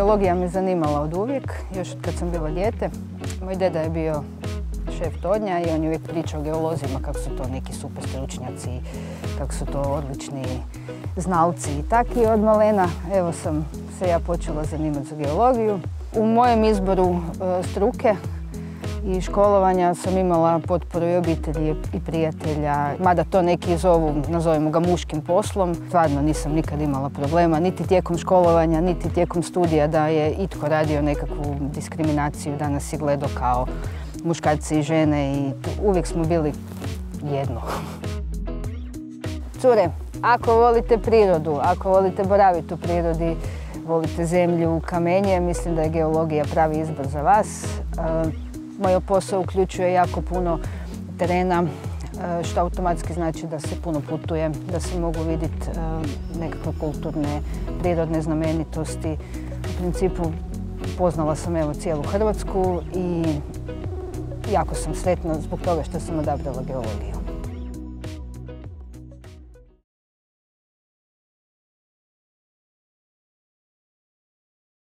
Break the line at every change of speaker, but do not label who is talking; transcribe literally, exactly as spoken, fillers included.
Geologija me zanimala od uvijek, još od kad sam bila dijete. Moj deda je bio šef tornja i on je uvijek pričao o geolozima kako su to neki super stručnjaci, kako su to odlični znalci i tak. I od malena evo sam se ja počela zanimati za geologiju. U mojem izboru e, struke i školovanja sam imala potporu i obitelji i prijatelja, mada to neki zovu, nazovimo ga muškim poslom. Stvarno nisam nikad imala problema, niti tijekom školovanja, niti tijekom studija da je itko radio nekakvu diskriminaciju, da nas je gledao kao muškarci i žene i uvijek smo bili jedno. Cure, ako volite prirodu, ako volite boraviti u prirodi, volite zemlju, kamenje, mislim da je geologija pravi izbor za vas. Moj posao uključuje jako puno terena, što automatski znači da se puno putuje, da se mogu vidjeti nekakve kulturne, prirodne znamenitosti. U principu poznala sam evo cijelu Hrvatsku i jako sam sretna zbog toga što sam odabrala geologiju.